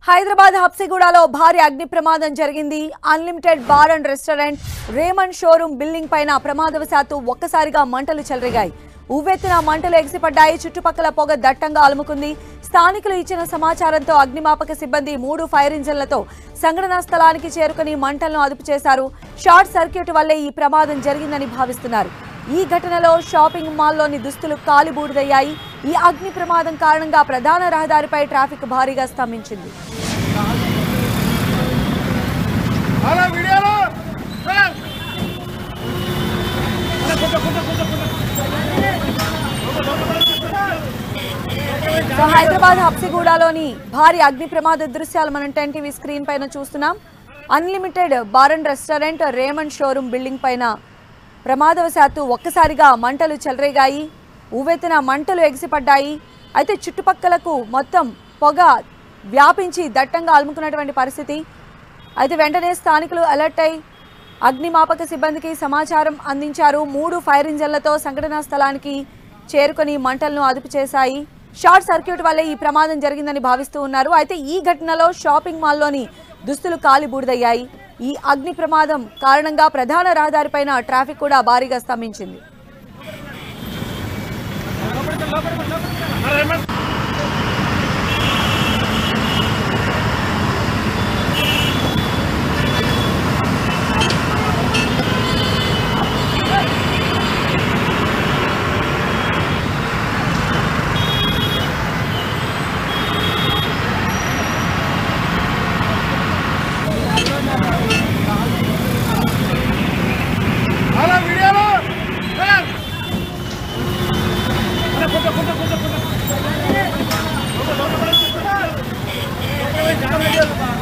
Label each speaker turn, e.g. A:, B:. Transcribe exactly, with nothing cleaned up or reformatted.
A: హైదరాబాద్ హబ్సిగూడలో భారీ అగ్ని ప్రమాదం జరిగింది. Unlimited bar and restaurant Raymond showroom building పైన ప్రమాదవశాత్తు ఒక్కసారిగా మంటలు చెలరేగాయి. ఉవ్వెత్తున మంటలు ఎగిసిపడ్డాయి. చుట్టుపక్కల పొగ దట్టంగా అలుముకుంది. స్థానికులు ఇచ్చిన సమాచారంతో అగ్నిమాపక సిబ్బంది మూడు ఫైర్ ఇంజన్లతో సంఘటనా స్థలానికి చేరుకుని మంటలను అదుపు చేశారు. షార్ట్ సర్క్యూట్ వల్లే ఈ ప్రమాదం జరిగిందని భావిస్తున్నారు. ఈ ఘటనలో షాపింగ్ మాల్లోని దుస్తులు కాలిబూడిదయ్యాయి. ఈ అగ్ని ప్రమాదం కారణంగా ప్రధాన రహదారిపై ట్రాఫిక్ భారీగా స్తంభించింది. సో హైదరాబాద్ హబ్సిగూడలోని భారీ అగ్ని ప్రమాద దృశ్యాలు మనం టెన్ టీవీ స్క్రీన్ పైన చూస్తున్నాం. Unlimited bar and restaurant Raymond showroom building పైన ప్రమాదవశాత్తు ఒక్కసారిగా మంటలు చెలరేగాయి. ఉవ్వెత్తున మంటలు ఎగిసిపడ్డాయి. అయితే చుట్టుపక్కలకు మొత్తం పొగ వ్యాపించి దట్టంగా అలుముకున్నటువంటి పరిస్థితి. అయితే వెంటనే స్థానికులు అలర్ట్ అయి అగ్నిమాపక సిబ్బందికి సమాచారం అందించారు. మూడు ఫైర్ ఇంజన్లతో సంఘటనా స్థలానికి చేరుకొని మంటలను అదుపు చేశాయి. షార్ట్ సర్క్యూట్ వల్లే ఈ ప్రమాదం జరిగిందని భావిస్తూ ఉన్నారు. అయితే ఈ ఘటనలో షాపింగ్ మాల్లోని దుస్తులు కాలిబూడిదయ్యాయి. ఈ అగ్ని ప్రమాదం కారణంగా ప్రధాన రహదారిపైన ట్రాఫిక్ కూడా భారీగా స్తంభించింది.
B: Jangan